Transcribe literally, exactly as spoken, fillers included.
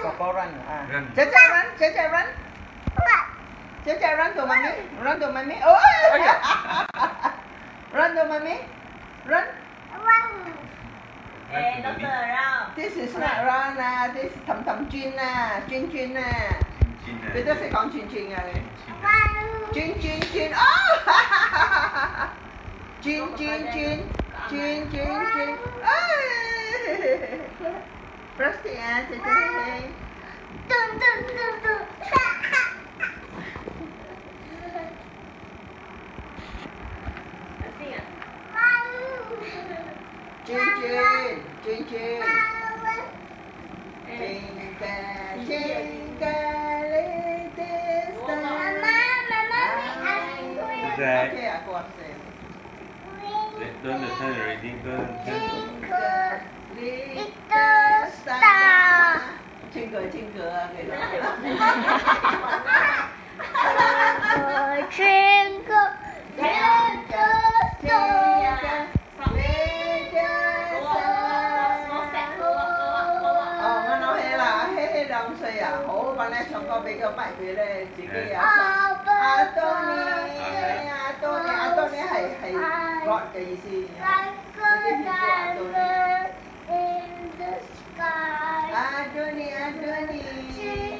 Popo run. Ah. Chacha run, Chacha run. Chacha run to mommy. Run to mommy. Oh. Run to mommy. Run. Hey, doctor, round. This is not run ah. This is thầm thầm chuyên ah. Chuyên chuyên ah. Bây giờ sẽ講chuyên chuyên啊。chuyên chuyên chuyên。哦。chuyên chuyên chuyên chuyên chuyên chuyên。Frosty ah, Chacha. Tung tung tung tung. Chuyên chuyên chuyên chuyên. Jingle jingle little star. Okay, aku say. Don't turn already. Don't turn. Little star. Twinkle twinkle cái đó. Twinkle twinkle little star. Đông xây à, hổ bạn ấy trong có bị cái bài về đây chỉ cái à, à tôi nè, à tôi nè, à tôi nè hay hay gọi cái gì gì, cái gì của à tôi nè, à tôi nè, à tôi nè.